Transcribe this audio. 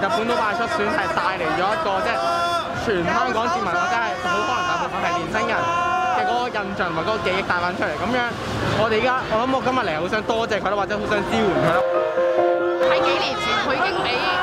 本土派出選係帶嚟咗一個即係全香港市民或者係好可能大部分係年輕人嘅嗰個印象同埋嗰個記憶帶翻出嚟。咁樣我哋而家我諗我今日嚟好想多謝佢啦，或者好想支援佢啦。 喺幾年前佢已經俾